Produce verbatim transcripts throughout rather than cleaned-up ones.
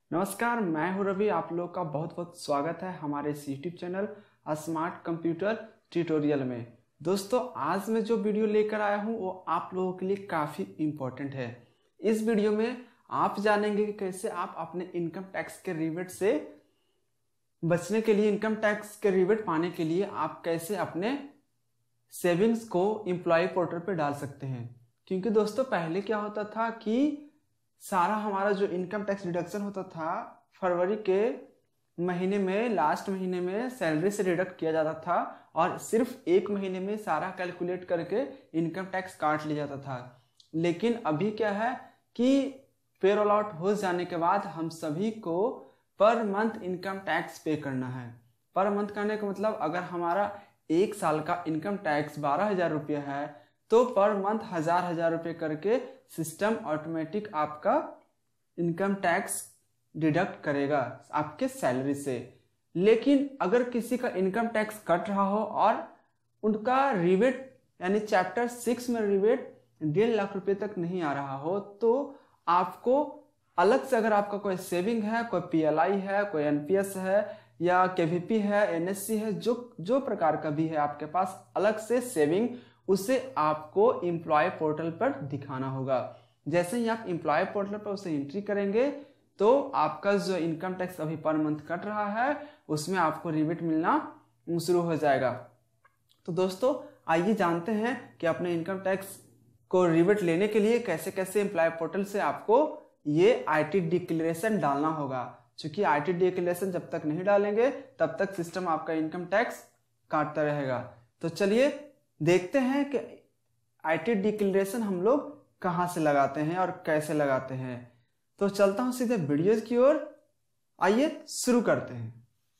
नमस्कार, मैं हूं रवि। आप लोग का बहुत बहुत स्वागत है हमारे इस YouTube channel smart computer tutorial में। दोस्तों, आज मैं जो वीडियो लेकर आया हूं वो आप लोगों के लिए काफ़ी इम्पोर्टेंट है। इस वीडियो में आप जानेंगे कि कैसे आप अपने इनकम टैक्स के रिबेट से बचने के लिए, इनकम टैक्स के रिबेट पाने के लिए आप कैसे अपने सेविंग्स को एम्प्लॉय पोर्टल पर डाल सकते हैं। क्योंकि दोस्तों, पहले क्या होता था कि सारा हमारा जो इनकम टैक्स डिडक्शन होता था फरवरी के महीने में, लास्ट महीने में सैलरी से डिडक्ट किया जाता था और सिर्फ एक महीने में सारा कैलकुलेट करके इनकम टैक्स काट लिया जाता था। लेकिन अभी क्या है कि पेरोल आउट हो जाने के बाद हम सभी को पर मंथ इनकम टैक्स पे करना है। पर मंथ करने का मतलब, अगर हमारा एक साल का इनकम टैक्स बारह हजार रुपया है तो पर मंथ हजार हजार रुपये करके सिस्टम ऑटोमेटिक आपका इनकम टैक्स डिडक्ट करेगा आपके सैलरी से। लेकिन अगर किसी का इनकम टैक्स कट रहा हो और उनका रिबेट यानी चैप्टर सिक्स में रिबेट डेढ़ लाख रुपए तक नहीं आ रहा हो, तो आपको अलग से, अगर आपका कोई सेविंग है, कोई पीएलआई है, कोई एनपीएस है या केवीपी है, एनएससी है, जो जो प्रकार का भी है आपके पास अलग से सेविंग, उसे आपको एम्प्लॉय पोर्टल पर दिखाना होगा। जैसे ही आप एम्प्लॉय पोर्टल पर उसे एंट्री करेंगे तो आपका जो इनकम टैक्स अभी पर मंथ कट रहा है उसमें आपको रिबेट मिलना शुरू हो जाएगा। तो दोस्तों, आइए जानते हैं कि अपने इनकम टैक्स को रिबेट लेने के लिए कैसे कैसे एम्प्लॉय पोर्टल से आपको ये आईटी डिक्लेरेशन डालना होगा। क्योंकि आईटी डिक्लेरेशन जब तक नहीं डालेंगे तब तक सिस्टम आपका इनकम टैक्स काटता रहेगा। तो चलिए देखते हैं कि आईटी डिक्लेरेशन हम लोग कहां से लगाते हैं और कैसे लगाते हैं। तो चलता हूं सीधे वीडियोज की ओर। आइए शुरू करते हैं।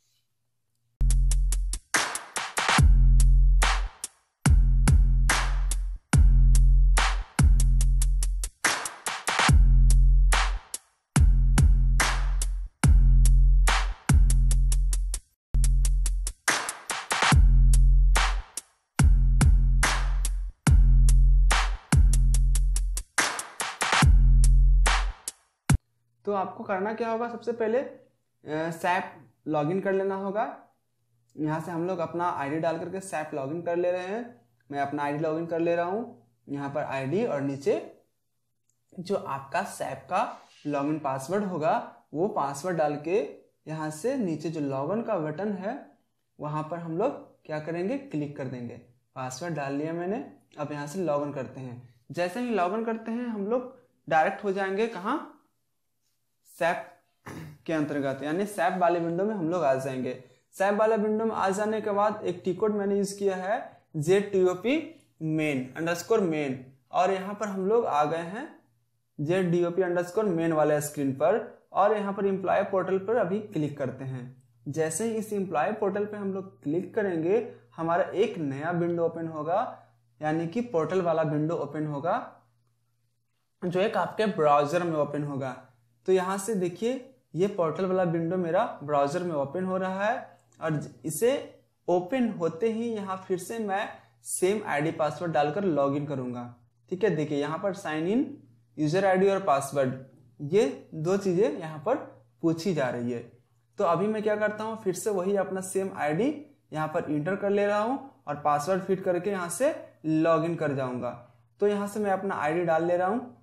तो आपको करना क्या होगा, सबसे पहले सैप लॉगिन कर लेना होगा। यहाँ से हम लोग अपना आईडी डाल करके सैप लॉगिन कर ले रहे हैं। मैं अपना आईडी लॉगिन कर ले रहा हूँ। यहाँ पर आईडी और नीचे जो आपका सैप का लॉगिन पासवर्ड होगा वो पासवर्ड डाल के यहाँ से नीचे जो लॉगिन का बटन है वहाँ पर हम लोग क्या करेंगे, क्लिक कर देंगे। पासवर्ड डाल लिया मैंने। अब यहाँ से लॉगिन करते हैं। जैसे ही लॉगिन करते हैं हम लोग डायरेक्ट हो जाएंगे कहाँ, सैप के अंतर्गत, यानी सैप वाले विंडो में हम लोग आ जाएंगे। सैप वाले विंडो में आ जाने के बाद एक टी कोड मैंने यूज किया है Z T O P main underscore main, और यहाँ पर हम लोग आ गए हैं Z D O P underscore main वाले स्क्रीन पर। और यहाँ पर एम्प्लॉय पोर्टल पर अभी क्लिक करते हैं। जैसे ही इस एम्प्लॉय पोर्टल पर हम लोग क्लिक करेंगे हमारा एक नया विंडो ओपन होगा, यानी कि पोर्टल वाला विंडो ओपन होगा जो एक आपके ब्राउजर में ओपन होगा। तो यहाँ से देखिए ये पोर्टल वाला विंडो मेरा ब्राउजर में ओपन हो रहा है और इसे ओपन होते ही यहाँ फिर से मैं सेम आईडी पासवर्ड डालकर लॉगिन करूंगा। ठीक है, देखिए यहाँ पर साइन इन, यूजर आईडी और पासवर्ड, ये दो चीजें यहाँ पर पूछी जा रही है। तो अभी मैं क्या करता हूँ, फिर से वही अपना सेम आईडी यहाँ पर इंटर कर ले रहा हूँ और पासवर्ड फिट करके यहाँ से लॉगिन कर जाऊंगा। तो यहाँ से मैं अपना आईडी डाल ले रहा हूँ।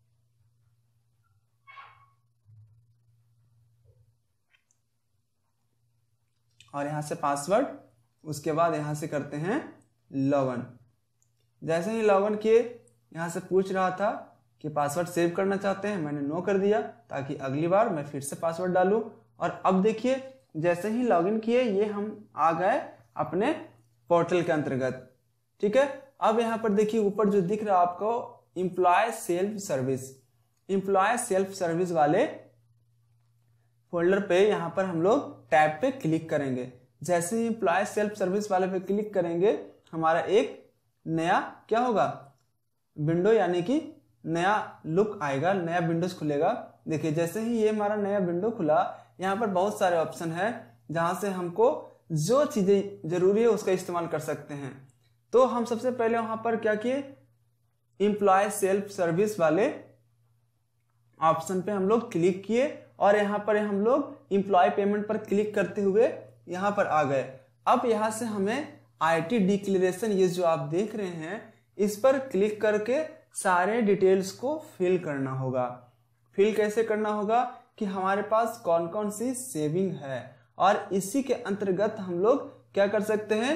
और यहाँ से पासवर्ड, उसके बाद यहाँ से करते हैं लॉगिन। जैसे ही लॉगिन किए यहाँ से पूछ रहा था कि पासवर्ड सेव करना चाहते हैं, मैंने नो कर दिया ताकि अगली बार मैं फिर से पासवर्ड डालूं। और अब देखिए जैसे ही लॉगिन किए ये हम आ गए अपने पोर्टल के अंतर्गत। ठीक है, अब यहाँ पर देखिए ऊपर जो दिख रहा है आपको employee self service, employee self service वाले फोल्डर पे यहाँ पर हम लोग टैब पे क्लिक करेंगे। जैसे ही एम्प्लॉय सेल्फ सर्विस वाले पे क्लिक करेंगे हमारा एक नया क्या होगा, विंडो, यानी कि नया लुक आएगा, नया विंडोज खुलेगा। देखिए जैसे ही ये हमारा नया विंडो खुला, यहाँ पर बहुत सारे ऑप्शन है जहां से हमको जो चीजें जरूरी है उसका इस्तेमाल कर सकते हैं। तो हम सबसे पहले वहां पर क्या किए, एम्प्लॉय सेल्फ सर्विस वाले ऑप्शन पे हम लोग क्लिक किए और यहाँ पर हम लोग इम्प्लॉय पेमेंट पर क्लिक करते हुए यहाँ पर आ गए। अब यहाँ से हमें आईटी डिक्लेरेशन, ये जो आप देख रहे हैं, इस पर क्लिक करके सारे डिटेल्स को फिल करना होगा। फिल कैसे करना होगा कि हमारे पास कौन कौन सी सेविंग है, और इसी के अंतर्गत हम लोग क्या कर सकते हैं,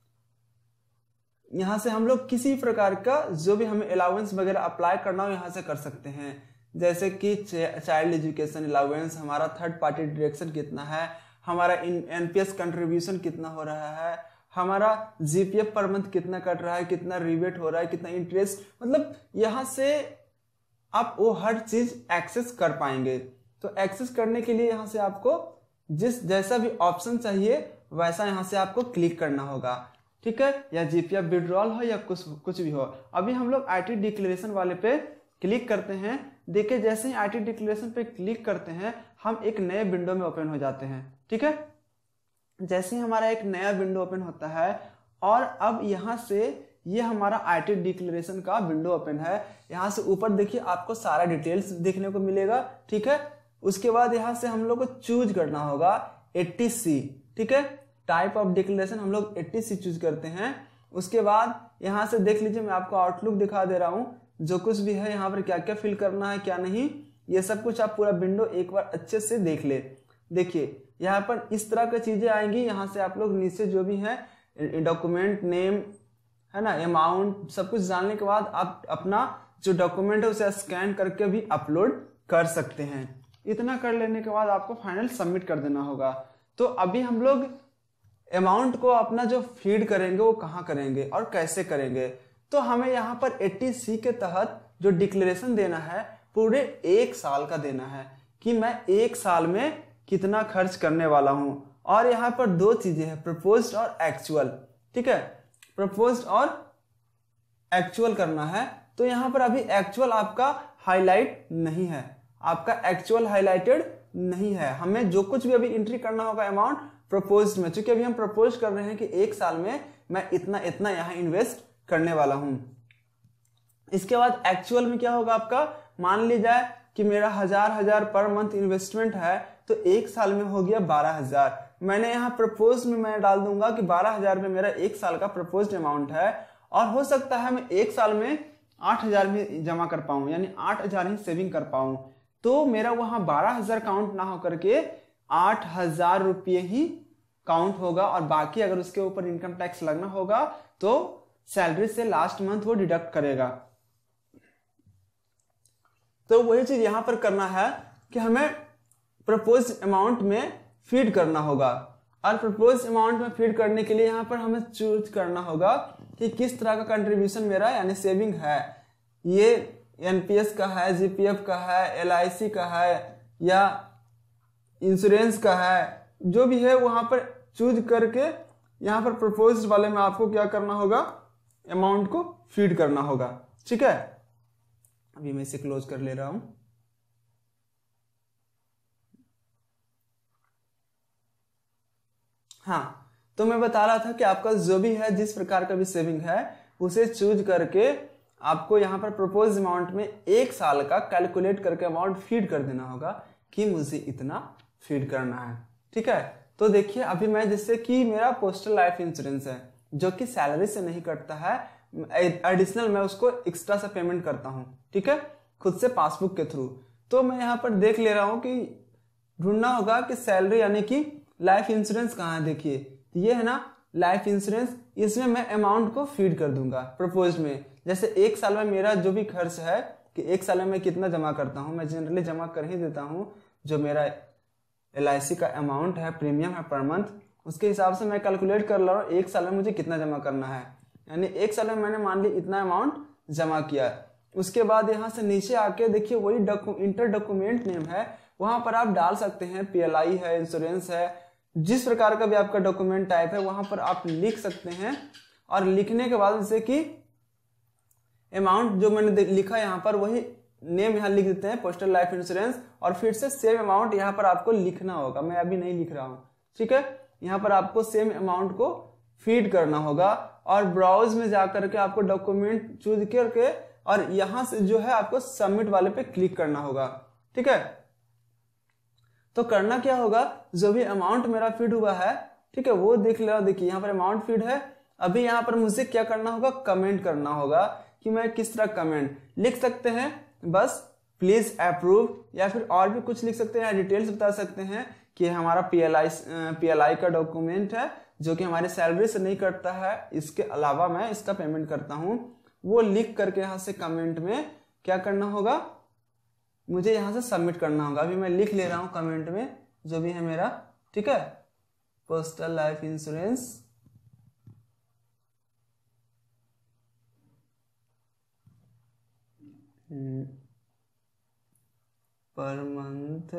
यहां से हम लोग किसी प्रकार का जो भी हमें अलाउंस वगैरह अप्लाई करना हो यहां से कर सकते हैं। जैसे कि चाइल्ड एजुकेशन अलाउंस, हमारा थर्ड पार्टी डिडक्शन कितना है, हमारा एनपीएस कंट्रीब्यूशन कितना हो रहा है, हमारा जीपीएफ पर मंथ कितना कट रहा है, कितना रिबेट हो रहा है, कितना इंटरेस्ट, मतलब यहां से आप वो हर चीज एक्सेस कर पाएंगे। तो एक्सेस करने के लिए यहां से आपको जिस जैसा भी ऑप्शन चाहिए वैसा यहां से आपको क्लिक करना होगा, ठीक है, या जीपीएफ विड्रॉल हो या कुछ कुछ भी हो। अभी हम लोग आईटी डिक्लेरेशन वाले पे क्लिक करते हैं। देखिए जैसे ही आईटी डिक्लेरेशन पे क्लिक करते हैं हम एक नए विंडो में ओपन हो जाते हैं, ठीक है। जैसे ही हमारा एक नया विंडो ओपन होता है और अब यहाँ से ये हमारा आईटी डिक्लेरेशन का विंडो ओपन है। यहाँ से ऊपर देखिए आपको सारा डिटेल्स देखने को मिलेगा, ठीक है। उसके बाद यहाँ से हम लोग को चूज करना होगा एटी सी, ठीक है। टाइप ऑफ डिक्लेरेशन हम लोग एटी सी चूज करते हैं। उसके बाद यहाँ से देख लीजिए, मैं आपको आउटलुक दिखा दे रहा हूँ, जो कुछ भी है यहाँ पर क्या क्या फिल करना है क्या नहीं, ये सब कुछ आप पूरा विंडो एक बार अच्छे से देख ले। देखिए यहाँ पर इस तरह की चीजें आएंगी। यहाँ से आप लोग नीचे जो भी है डॉक्यूमेंट नेम है ना, अमाउंट, सब कुछ जानने के बाद आप अपना जो डॉक्यूमेंट है उसे स्कैन करके भी अपलोड कर सकते हैं। इतना कर लेने के बाद आपको फाइनल सबमिट कर देना होगा। तो अभी हम लोग अमाउंट को अपना जो फीड करेंगे वो कहाँ करेंगे और कैसे करेंगे, तो हमें यहाँ पर एटी सी के तहत जो डिक्लेरेशन देना है पूरे एक साल का देना है कि मैं एक साल में कितना खर्च करने वाला हूं। और यहाँ पर दो चीजें हैं, प्रपोज्ड और एक्चुअल, ठीक है। प्रपोज्ड और एक्चुअल करना है, तो यहाँ पर अभी एक्चुअल आपका हाईलाइट नहीं है, आपका एक्चुअल हाईलाइटेड नहीं है। हमें जो कुछ भी अभी एंट्री करना होगा अमाउंट प्रपोज्ड में, चूंकि अभी हम प्रपोज कर रहे हैं कि एक साल में मैं इतना इतना यहाँ इन्वेस्ट करने वाला हूं। इसके बाद एक्चुअल में क्या होगा आपका, मान ली जाए कि मेरा हजार हजार पर मंथ इन्वेस्टमेंट है, तो एक साल में हो गया बारह हजार। मैंने यहाँ प्रपोज में मैं डाल दूंगा कि बारह हजार में मेरा एक साल का प्रपोज्ड अमाउंट है, और हो सकता है मैं एक साल में आठ हजार में जमा कर पाऊं, यानी आठ हजार ही सेविंग कर पाऊं। तो मेरा वहां बारह हजार काउंट ना होकर के आठ हजार रुपये ही काउंट होगा, और बाकी अगर उसके ऊपर इनकम टैक्स लगना होगा तो सैलरी से लास्ट मंथ वो डिडक्ट करेगा। तो वही चीज यहां पर करना है कि हमें प्रपोज अमाउंट में फीड करना होगा, और प्रपोज अमाउंट में फीड करने के लिए यहाँ पर हमें चूज करना होगा कि किस तरह का कंट्रीब्यूशन मेरा यानी सेविंग है। ये एनपीएस का है, जीपीएफ का है, एलआईसी का है, या इंश्योरेंस का है, जो भी है वहां पर चूज करके यहाँ पर प्रपोज वाले में आपको क्या करना होगा, अमाउंट को फीड करना होगा, ठीक है। अभी मैं इसे क्लोज कर ले रहा हूं। हाँ, तो मैं बता रहा था कि आपका जो भी है जिस प्रकार का भी सेविंग है उसे चूज करके आपको यहाँ पर प्रपोज अमाउंट में एक साल का कैलकुलेट करके अमाउंट फीड कर देना होगा कि मुझे इतना फीड करना है, ठीक है। तो देखिए अभी मैं, जैसे कि मेरा पोस्टल लाइफ इंश्योरेंस है जो कि सैलरी से नहीं कटता है, एडिशनल मैं उसको एक्स्ट्रा से पेमेंट करता हूँ, ठीक है, खुद से पासबुक के थ्रू। तो मैं यहाँ पर देख ले रहा हूँ कि ढूंढना होगा कि सैलरी यानी कि लाइफ इंश्योरेंस कहाँ है। देखिए ये है ना लाइफ इंश्योरेंस, इसमें मैं अमाउंट को फीड कर दूंगा प्रपोज में। जैसे एक साल में मेरा जो भी खर्च है कि एक साल में मैं कितना जमा करता हूँ, मैं जनरली जमा कर ही देता हूँ जो मेरा एल आई सी का अमाउंट है, प्रीमियम है पर मंथ, उसके हिसाब से मैं कैलकुलेट कर रहा हूँ एक साल में मुझे कितना जमा करना है। यानी एक साल में मैंने मान ली इतना अमाउंट जमा किया। उसके बाद यहाँ से नीचे आके देखिए वही इंटर डॉक्यूमेंट नेम है, वहां पर आप डाल सकते हैं पीएलआई है, इंश्योरेंस है, जिस प्रकार का भी आपका डॉक्यूमेंट टाइप है वहां पर आप लिख सकते हैं। और लिखने के बाद जैसे कि अमाउंट जो मैंने लिखा यहाँ पर वही नेम यहाँ लिख देते हैं, पोस्टल लाइफ इंश्योरेंस, और फिर से सेम अमाउंट यहाँ पर आपको लिखना होगा। मैं अभी नहीं लिख रहा हूँ, ठीक है। यहाँ पर आपको सेम अमाउंट को फीड करना होगा और ब्राउज में जाकर के आपको डॉक्यूमेंट चूज करके और यहाँ से जो है आपको सबमिट वाले पे क्लिक करना होगा, ठीक है। तो करना क्या होगा, जो भी अमाउंट मेरा फीड हुआ है, ठीक है, वो देख लेना। देखिए यहाँ पर अमाउंट फीड है। अभी यहाँ पर मुझे क्या करना होगा, कमेंट करना होगा कि मैं किस तरह कमेंट लिख सकते हैं। बस प्लीज अप्रूव, या फिर और भी कुछ लिख सकते हैं, डिटेल्स बता सकते हैं कि हमारा पीएलआई पीएलआई का डॉक्यूमेंट है जो कि हमारे सैलरी से नहीं कटता है, इसके अलावा मैं इसका पेमेंट करता हूं। वो लिख करके यहाँ से कमेंट में क्या करना होगा, मुझे यहाँ से सबमिट करना होगा। अभी मैं लिख ले रहा हूँ कमेंट में जो भी है मेरा, ठीक है, postal life insurance per month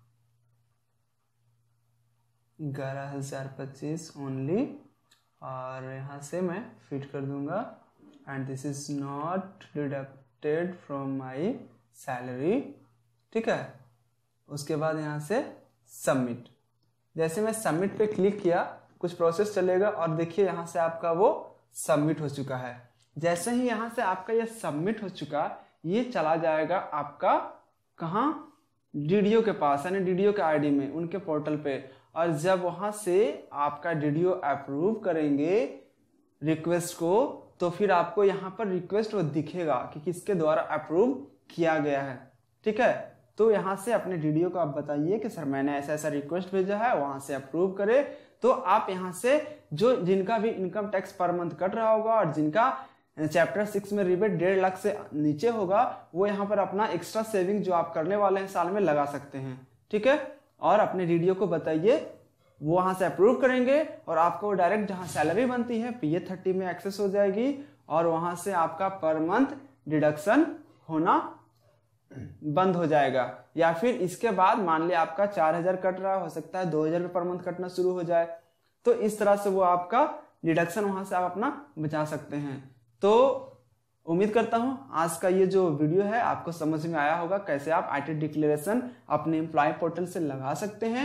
ग्यारह हजार पच्चीस ओनली, और यहाँ से मैं फिट कर दूंगा and this is not deducted from my salary, ठीक है। उसके बाद यहाँ से सबमिट। जैसे मैं सबमिट पे क्लिक किया, कुछ प्रोसेस चलेगा और देखिए यहाँ से आपका वो सबमिट हो चुका है। जैसे ही यहाँ से आपका ये सबमिट हो चुका, ये चला जाएगा आपका कहाँ, डीडीओ के पास, यानी डीडीओ के आईडी में, उनके पोर्टल पे। और जब वहां से आपका डीडीओ अप्रूव करेंगे रिक्वेस्ट को, तो फिर आपको यहाँ पर रिक्वेस्ट वो दिखेगा कि किसके द्वारा अप्रूव किया गया है, ठीक है। तो यहाँ से अपने डीडीओ को आप बताइए कि सर मैंने ऐसा ऐसा रिक्वेस्ट भेजा है, वहां से अप्रूव करे। तो आप यहाँ से जो जिनका भी income tax per month cut रहा होगा और जिनका चैप्टर सिक्स में रिबेट डेढ़ लाख से नीचे होगा, वो यहाँ पर अपना एक्स्ट्रा सेविंग जो आप करने वाले हैं साल में लगा सकते हैं, ठीक है। और अपने डीडीओ को बताइए, वो वहां से अप्रूव करेंगे और आपको डायरेक्ट जहां सैलरी बनती है पीए थर्टी में एक्सेस हो जाएगी, और वहां से आपका पर मंथ डिडक्शन होना बंद हो जाएगा। या फिर इसके बाद मान लिया आपका चार हजार कट रहा, हो सकता है दो हजार पर मंथ कटना शुरू हो जाए। तो इस तरह से वो आपका डिडक्शन वहां से आप अपना बचा सकते हैं। तो उम्मीद करता हूं आज का ये जो वीडियो है आपको समझ में आया होगा, कैसे आप आईटी डिक्लेरेशन अपने एम्प्लॉय पोर्टल से लगा सकते हैं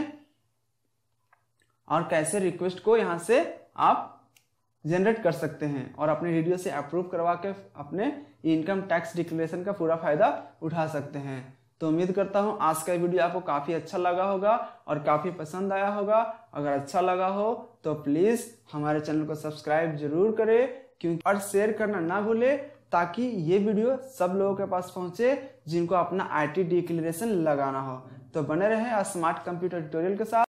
और कैसे रिक्वेस्ट को यहां से आप जनरेट कर सकते हैं और अपने डीडीओ से अप्रूव करवा के अपने इनकम टैक्स डिक्लेरेशन का पूरा फायदा उठा सकते हैं। तो उम्मीद करता हूं आज का वीडियो आपको काफी अच्छा लगा होगा और काफी पसंद आया होगा। अगर अच्छा लगा हो तो प्लीज हमारे चैनल को सब्सक्राइब जरूर करें, क्योंकि और शेयर करना ना भूले, ताकि ये वीडियो सब लोगों के पास पहुंचे जिनको अपना आईटी डिक्लेरेशन लगाना हो। तो बने रहे स्मार्ट कंप्यूटर ट्यूटोरियल के साथ।